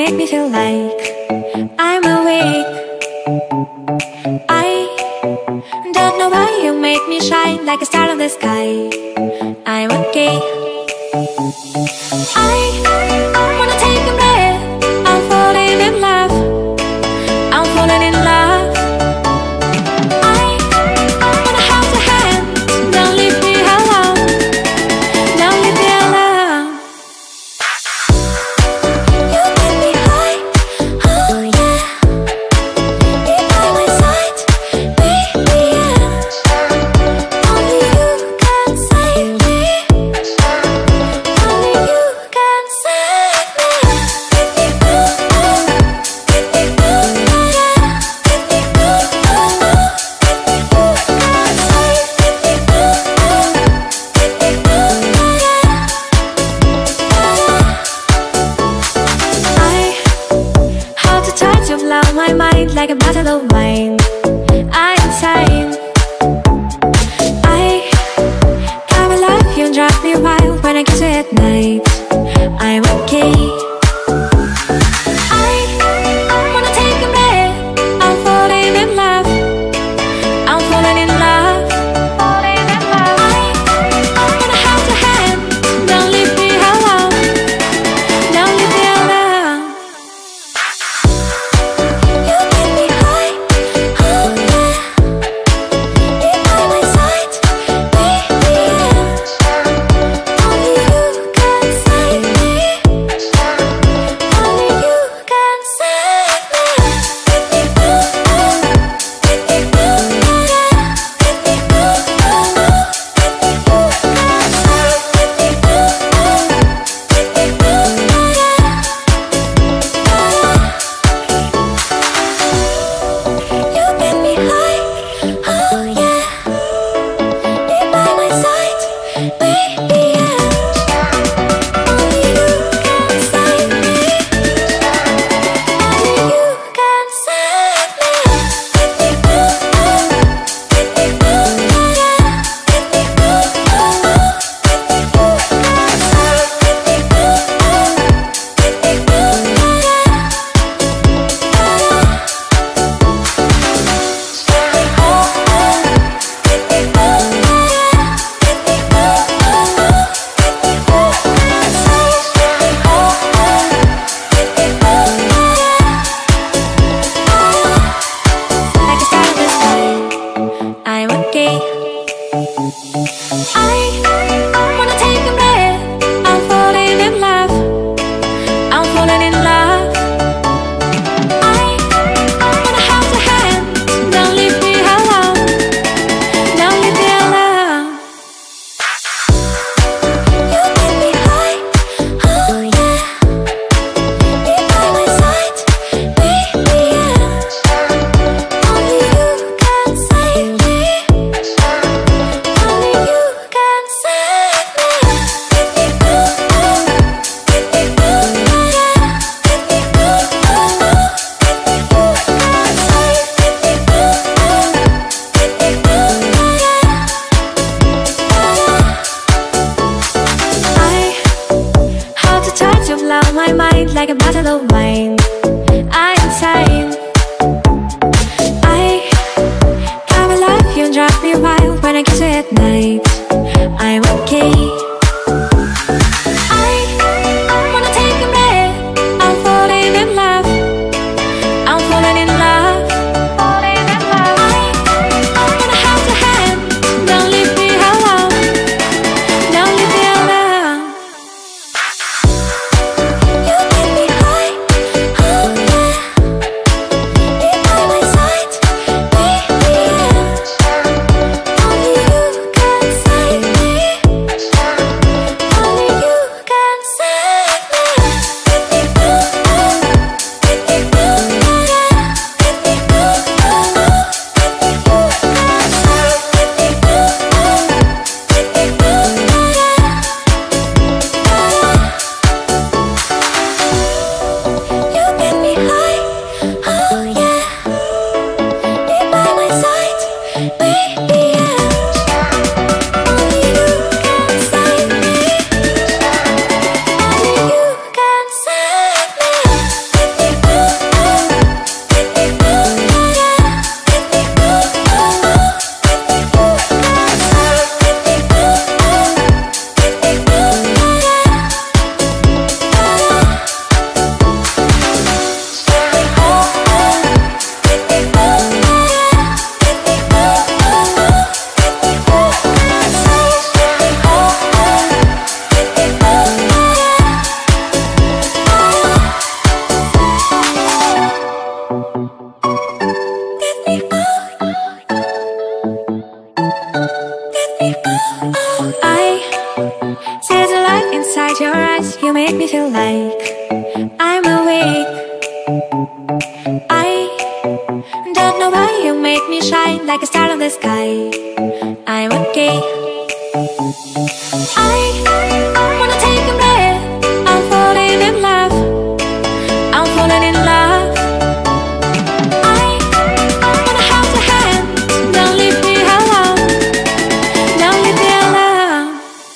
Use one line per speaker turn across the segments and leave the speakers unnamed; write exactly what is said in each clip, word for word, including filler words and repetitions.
make me feel like I'm awake. I don't know why you make me shine like a star in the sky. I'm okay. I wanna take a breath. I'm falling in love. I'm falling in love. I wanna hold your hand. Don't leave me alone. Don't leave me alone. You make me high. Oh yeah. Be by my side, baby. Yeah. Only you can save me. Only you can save me. I hold the touch of love, my mind like a bottle of wine. I'm insane. I come alive, you drive me wild when I kiss you at night. I'm okay. I wanna take a breath. I'm falling in love. I'm falling in love. Falling in love. I wanna hold your hand. Don't leave me alone. Don't leave me alone. You make me high. Oh yeah. Be by my side, baby. Yeah. Only you can save me. Only you can save me. You make me high. Oh yeah. Be by my side, baby. Yeah. Only you can save me. Only you can save me. Like a star in the sky, I'm okay. I wanna take a breath. I'm falling in love. I'm falling in love. I wanna hold your hand. Don't leave me alone. Don't leave me alone. You make me high. Oh yeah. Be by my side, baby. Yeah. Only you can save me. Only you can save me. I hold the touch of love, my mind like a bottle of wine. I'm insane. I come alive, you drive me wild when I kiss you at night. I'm okay. I wanna take a breath. I'm falling in love. I'm falling in love. Falling in love. I wanna hold your hand. Don't leave me alone. Don't leave me alone. You make me high. Oh yeah. Be by my side, baby. Yeah. Only you can save me. make me feel like I'm awake. I don't know why you make me shine like a star in the sky. I'm okay. I wanna take a breath. I'm falling in love. I'm falling in love. I wanna hold your hand. Don't leave me alone. Don't leave me alone.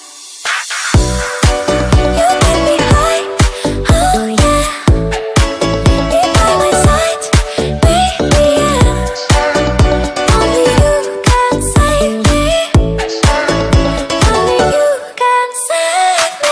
You make me high. Oh yeah. Be by my side, baby. Yeah. Only you can save me. Only you can save me.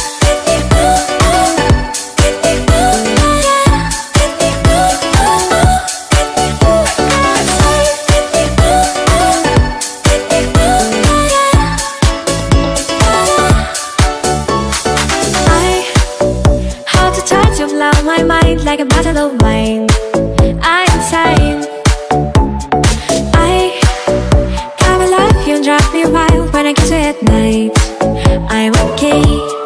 I hold the touch of love, my mind like a bottle of wine. I'm insane. I come alive, you drive me wild when I kiss you at night. I'm okay.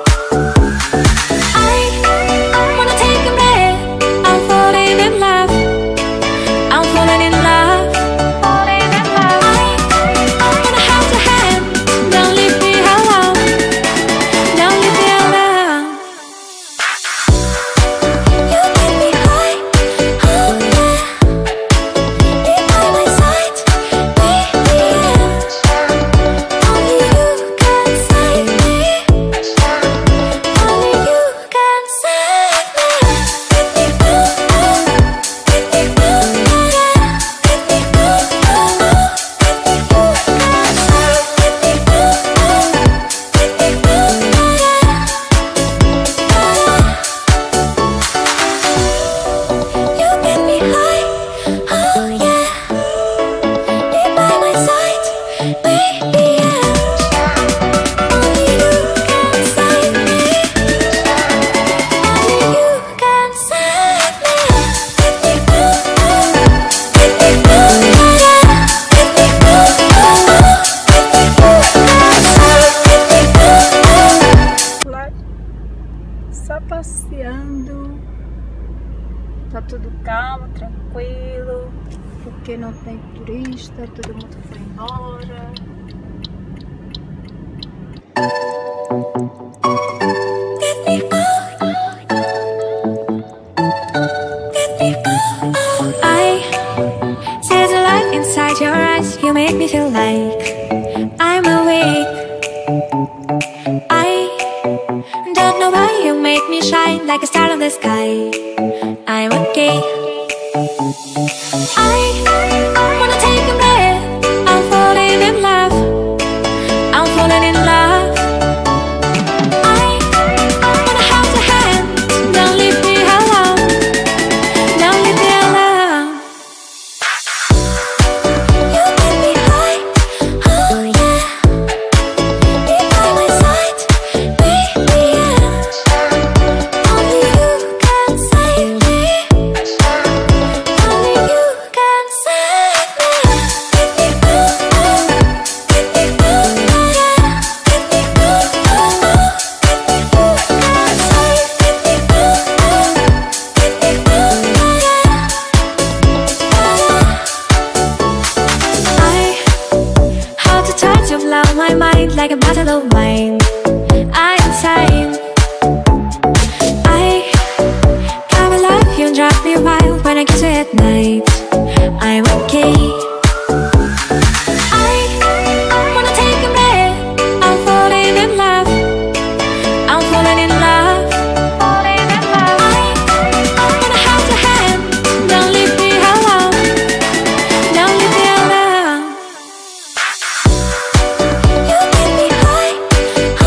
I wanna take a breath. I'm falling in love. I'm falling in love. Falling in love. I wanna hold your hand. Don't leave me alone. Don't leave me alone. You make me high. Oh yeah. Be by my side, baby. Yeah. Only you can save me. Only you can save me. You make me high. Oh yeah. Be by my side, baby. Yeah. Only you can save me. Only you can save me.
Lá, só passeando. Tá tudo calmo, tranquilo, porque não tem turista, todo mundo foi embora.
Get me out. Get me out. I see the light inside your eyes. You make me feel like I'm awake. I don't know why you make me shine like a star in the sky. I'm okay. I wanna take a breath. I'm falling in love. I'm falling in love. I wanna hold your hand. Don't leave me alone. Don't leave me alone. You make me high. Oh yeah. Be by my side, baby. Yeah. Only you can save me. Only you can save me. I hold the touch of love, my mind like a bottle of wine. I'm insane. I come alive, you drive me wild when I kiss you at night. I'm okay. I wanna take a breath. I'm falling in love. I'm falling in love. Falling in love. I wanna hold your hand. Don't leave me alone. Don't leave me alone. You make me high.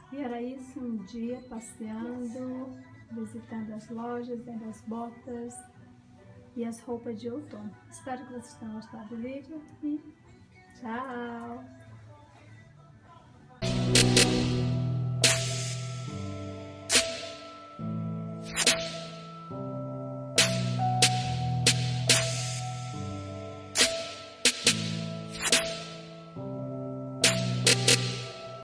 E era isso, um dia passeando, visitando as lojas, vendo as botas e as roupas de outono. Espero que vocês tenham gostado do vídeo e tchau!